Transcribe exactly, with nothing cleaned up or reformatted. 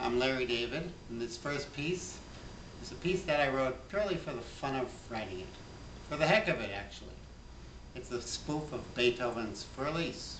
I'm Larry David, and this first piece is a piece that I wrote purely for the fun of writing it. For the heck of it, actually. It's a spoof of Beethoven's For Elise.